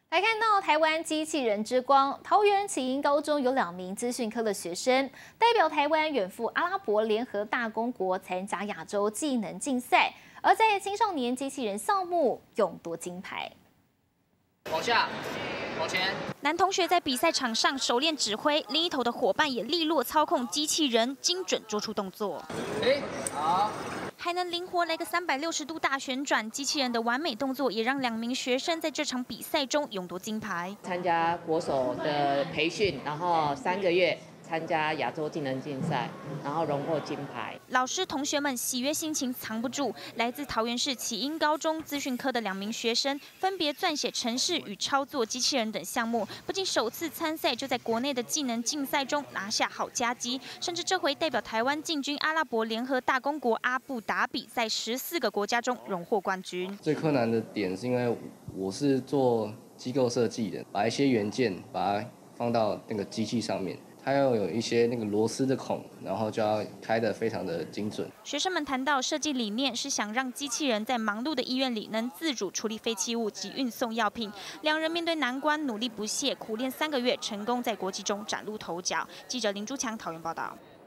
来看到台湾机器人之光，桃园启英高中有2名资讯科的学生，代表台湾远赴阿拉伯联合大公国参加亚洲技能竞赛，而在青少年机器人项目勇夺金牌。 往下，往前。 男同学在比赛场上熟练指挥，另一头的伙伴也利落操控机器人，精准做出动作。 好。 还能灵活来个360度大旋转，机器人的完美动作也让2名学生在这场比赛中勇夺金牌。 参加国手的培训，然后3个月参加亚洲技能竞赛，然后荣获金牌。 老师同学们喜悦心情藏不住，来自桃园市启英高中资讯科的2名学生，分别撰写程式与操作机器人等项目，不仅首次参赛，就在国内的技能竞赛中拿下好佳绩，甚至这回代表台湾进军阿拉伯联合大公国阿布达比，在14个国家中荣获冠军。 最困难的点是因为我是做机构设计的，把一些元件把它放到那个机器上面。 它要有一些那个螺丝的孔，然后就要开得非常的精准。 学生们谈到设计理念是想让机器人在忙碌的医院里能自主处理废弃物及运送药品。2人面对难关努力不懈，苦练3个月，成功在国际中崭露头角。记者林珠强桃园报道。